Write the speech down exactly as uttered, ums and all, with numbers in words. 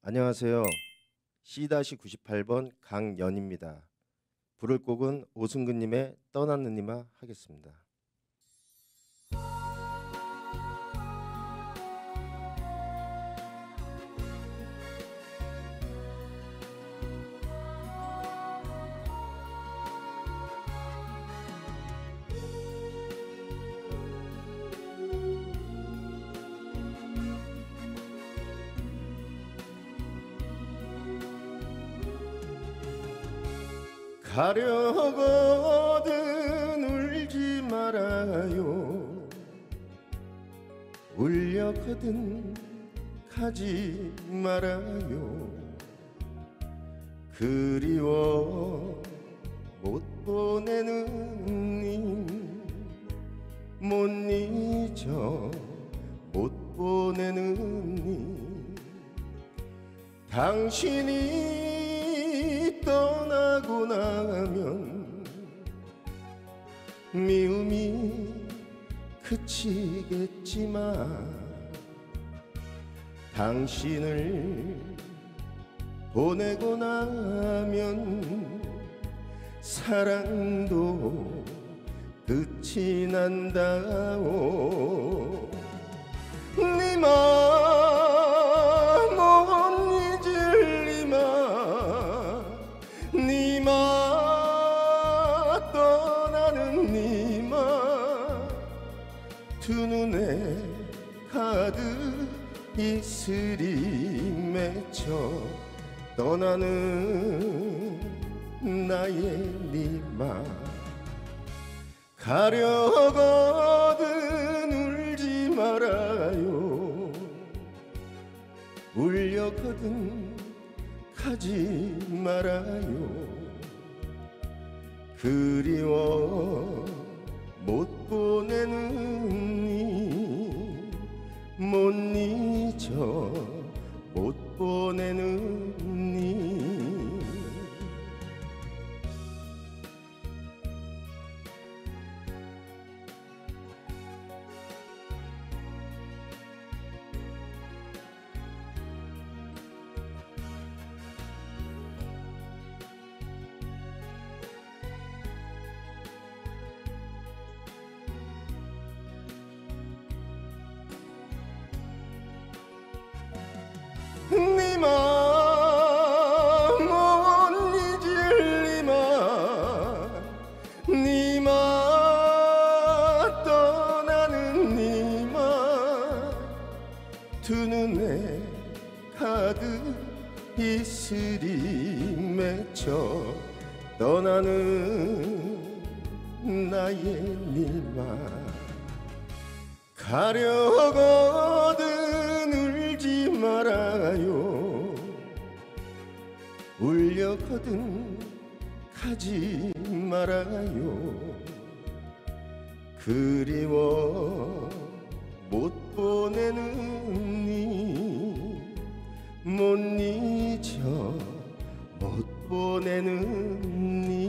안녕하세요. 씨 구십팔 번 강연입니다. 부를 곡은 오승근님의 떠나느니마 하겠습니다. 가려거든 울지 말아요. 울려거든 가지 말아요. 그리워 못 보내는 님 못 잊어 못 보내는 님 당신이 떠나고 나면 미움이 그치겠지만 당신을 보내고 나면 사랑도 끝이 난다오. 니마 못 잊을 니마 니마 떠나는 니마 두 눈에 가득 이슬이 맺혀 떠나는 나의 니마 가려거든 울지 말아요. 울려거든 가지 말아요. 그리워 못 보내는 니 못 잊어 못 보내는 니 니마 못 잊을 니마 니마 떠나는 니마 두 눈에 가득 이슬이 맺혀 떠나는 나의 니마 가려거든 울지 말아요. 울려거든 가지 말아요. 그리워 못 보내는 니 못 잊어 못 보내는 니